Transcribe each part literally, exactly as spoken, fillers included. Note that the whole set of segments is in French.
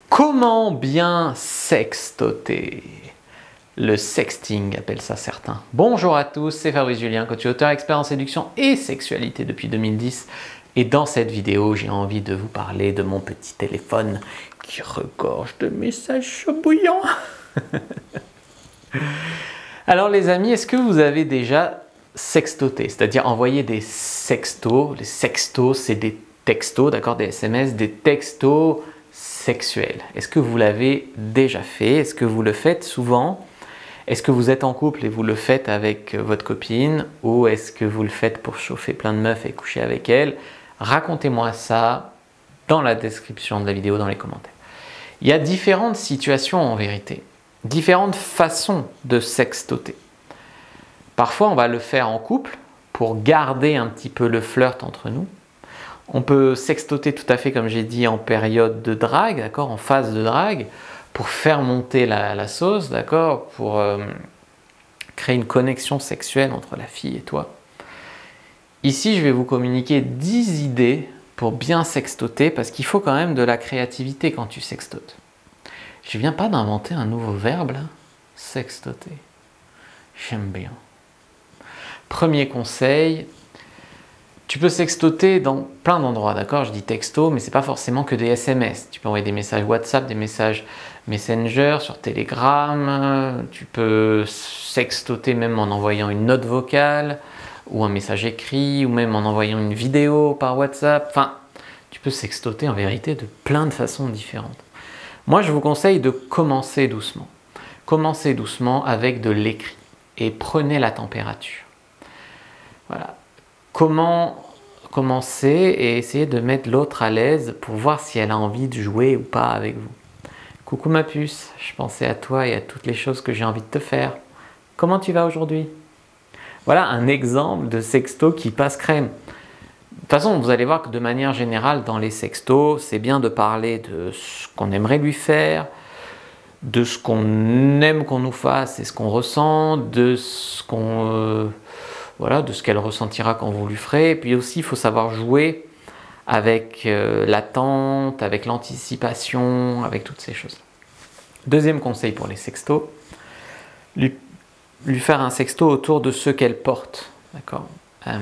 Comment bien sextoter? Le sexting appelle ça certains. Bonjour à tous, c'est Fabrice Julien, coach et auteur expert en séduction et sexualité depuis deux mille dix. Et dans cette vidéo, j'ai envie de vous parler de mon petit téléphone qui regorge de messages bouillants. Alors les amis, est-ce que vous avez déjà sextoté? C'est-à-dire envoyé des sextos. Les sextos, c'est des textos, d'accord, des S M S, des textos sexuels. Est-ce que vous l'avez déjà fait? Est-ce que vous le faites souvent? Est-ce que vous êtes en couple et vous le faites avec votre copine? Ou est-ce que vous le faites pour chauffer plein de meufs et coucher avec elles? Racontez-moi ça dans la description de la vidéo, dans les commentaires. Il y a différentes situations en vérité, différentes façons de sextoter. Parfois, on va le faire en couple pour garder un petit peu le flirt entre nous. On peut sextoter tout à fait, comme j'ai dit, en période de drague, d'accord, en phase de drague, pour faire monter la, la sauce, d'accord, pour euh, créer une connexion sexuelle entre la fille et toi. Ici, je vais vous communiquer dix idées pour bien sextoter, parce qu'il faut quand même de la créativité quand tu sextotes. Je ne viens pas d'inventer un nouveau verbe, là. Sextoter. J'aime bien. Premier conseil, tu peux sextoter dans plein d'endroits, d'accord? Je dis texto, mais ce n'est pas forcément que des S M S. Tu peux envoyer des messages WhatsApp, des messages Messenger, sur Telegram. Tu peux sextoter même en envoyant une note vocale, ou un message écrit, ou même en envoyant une vidéo par WhatsApp. Enfin, tu peux sextoter en vérité de plein de façons différentes. Moi, je vous conseille de commencer doucement. Commencez doucement avec de l'écrit et prenez la température. Voilà. Comment commencer et essayer de mettre l'autre à l'aise pour voir si elle a envie de jouer ou pas avec vous. Coucou ma puce, je pensais à toi et à toutes les choses que j'ai envie de te faire. Comment tu vas aujourd'hui? Voilà un exemple de sexto qui passe crème. De toute façon, vous allez voir que de manière générale, dans les sextos, c'est bien de parler de ce qu'on aimerait lui faire, de ce qu'on aime qu'on nous fasse et ce qu'on ressent, de ce qu'on... Euh, voilà, de ce qu'elle ressentira quand vous lui ferez. Et puis aussi, il faut savoir jouer avec euh, l'attente, avec l'anticipation, avec toutes ces choses. Deuxième conseil pour les sextos, lui, lui faire un sexto autour de ce qu'elle porte. D'accord. euh,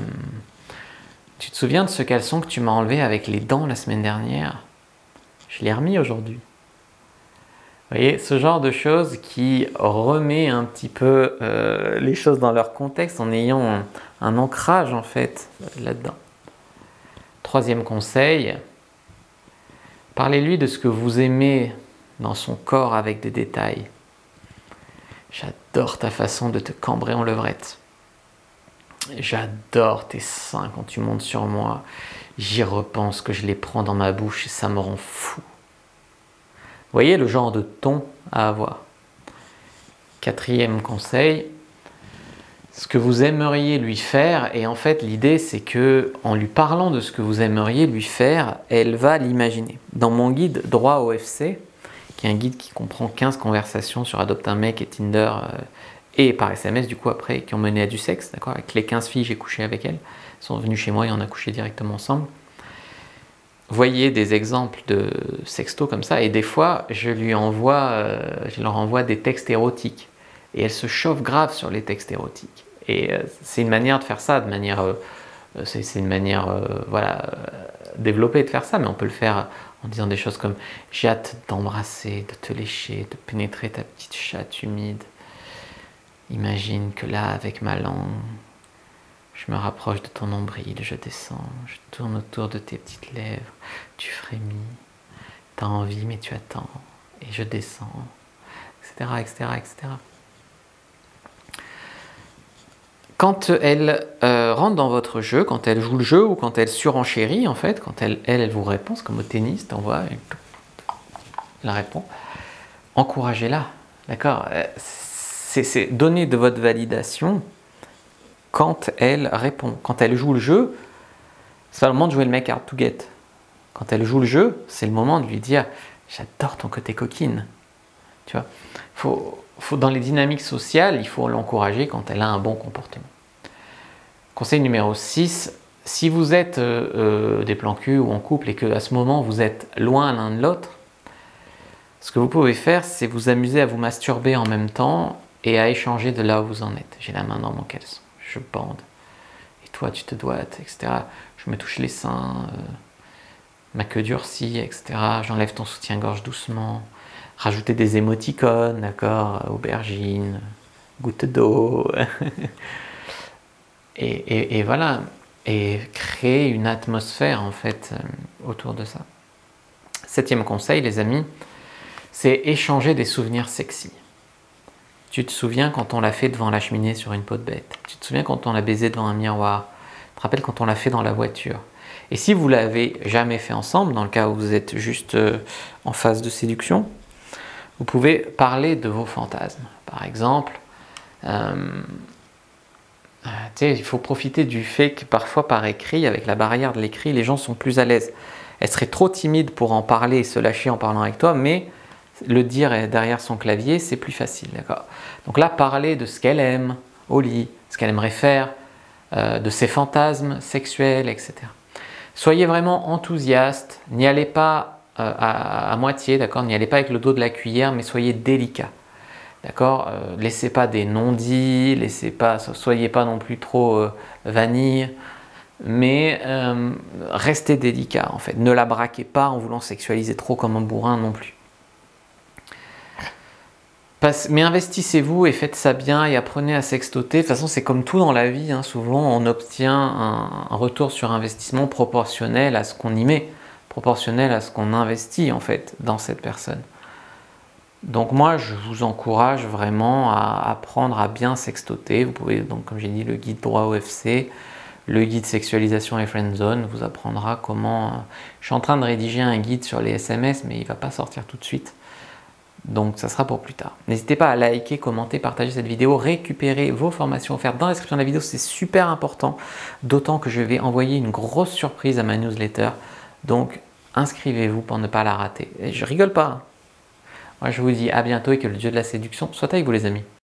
Tu te souviens de ce caleçon que tu m'as enlevé avec les dents la semaine dernière? Je l'ai remis aujourd'hui. Vous voyez, ce genre de choses qui remet un petit peu euh, les choses dans leur contexte en ayant un, un ancrage en fait là-dedans. Troisième conseil, parlez-lui de ce que vous aimez dans son corps avec des détails. J'adore ta façon de te cambrer en levrette. J'adore tes seins quand tu montes sur moi. J'y repense que je les prends dans ma bouche et ça me rend fou. Vous voyez le genre de ton à avoir. Quatrième conseil, ce que vous aimeriez lui faire, et en fait l'idée c'est que en lui parlant de ce que vous aimeriez lui faire, elle va l'imaginer. Dans mon guide Droit au F C, qui est un guide qui comprend quinze conversations sur Adopte un mec et Tinder, euh, et par S M S du coup après, qui ont mené à du sexe, d'accord, avec les quinze filles j'ai couché avec elles, elles sont venues chez moi et on a couché directement ensemble. Voyez des exemples de sexto comme ça, et des fois je lui envoie, euh, je leur envoie des textes érotiques, et elle se chauffe grave sur les textes érotiques. Et euh, c'est une manière de faire ça, de manière, euh, c'est une manière, euh, voilà, euh, développée de faire ça, mais on peut le faire en disant des choses comme j'ai hâte de t'embrasser, de te lécher, de pénétrer ta petite chatte humide. Imagine que là, avec ma langue, je me rapproche de ton nombril, je descends, je tourne autour de tes petites lèvres, tu frémis, t'as envie mais tu attends, et je descends, et cetera, et cetera, et cetera. Quand elle euh, rentre dans votre jeu, quand elle joue le jeu ou quand elle surenchérit, en fait, quand elle, elle, elle vous répond, c'est comme au tennis, t'envoies, elle, elle répond, encouragez-la, d'accord? C'est donner de votre validation quand elle répond. Quand elle joue le jeu, c'est pas le moment de jouer le mec hard to get. Quand elle joue le jeu, c'est le moment de lui dire « j'adore ton côté coquine ». Tu vois, faut, faut, dans les dynamiques sociales, il faut l'encourager quand elle a un bon comportement. Conseil numéro six, si vous êtes euh, euh, des plans cul ou en couple et que à ce moment vous êtes loin l'un de l'autre, Ce que vous pouvez faire, c'est vous amuser à vous masturber en même temps et à échanger de là où vous en êtes. J'ai la main dans mon caleçon, je bande. Et toi, tu te doites, et cetera. Je me touche les seins, euh, ma queue durcie, et cetera. J'enlève ton soutien-gorge doucement. Rajouter des émoticônes, d'accord, aubergine, goutte d'eau. et, et, et voilà. Et créer une atmosphère, en fait, euh, autour de ça. Septième conseil, les amis, c'est échanger des souvenirs sexy. Tu te souviens quand on l'a fait devant la cheminée sur une peau de bête. Tu te souviens quand on l'a baisé devant un miroir. Tu te rappelles quand on l'a fait dans la voiture. Et si vous l'avez jamais fait ensemble, dans le cas où vous êtes juste euh, en phase de séduction, vous pouvez parler de vos fantasmes. Par exemple, euh, tu sais, il faut profiter du fait que parfois par écrit, avec la barrière de l'écrit, les gens sont plus à l'aise. Elle serait trop timide pour en parler et se lâcher en parlant avec toi, mais le dire derrière son clavier, c'est plus facile. Donc là, parler de ce qu'elle aime au lit, ce qu'elle aimerait faire, euh, de ses fantasmes sexuels, et cetera. Soyez vraiment enthousiaste, n'y allez pas euh, à, à moitié, d'accord, n'y allez pas avec le dos de la cuillère, mais soyez délicat. D'accord, euh, laissez pas des non-dits, laissez pas, soyez pas non plus trop euh, vanille, mais euh, restez délicat en fait. Ne la braquez pas en voulant sexualiser trop comme un bourrin non plus. Passe, mais investissez-vous et faites ça bien et apprenez à sextoter. De toute façon, c'est comme tout dans la vie, hein, souvent on obtient un, un retour sur investissement proportionnel à ce qu'on y met, proportionnel à ce qu'on investit en fait dans cette personne. Donc moi, je vous encourage vraiment à apprendre à bien sextoter. Vous pouvez, donc comme j'ai dit, le guide droit O F C, le guide sexualisation et friendzone vous apprendra comment... Je suis en train de rédiger un guide sur les S M S, mais il ne va pas sortir tout de suite. Donc ça sera pour plus tard. N'hésitez pas à liker, commenter, partager cette vidéo, récupérer vos formations offertes dans la description de la vidéo, c'est super important. D'autant que je vais envoyer une grosse surprise à ma newsletter. Donc inscrivez-vous pour ne pas la rater. Et je rigole pas, hein. Moi, je vous dis à bientôt et que le dieu de la séduction soit avec vous les amis.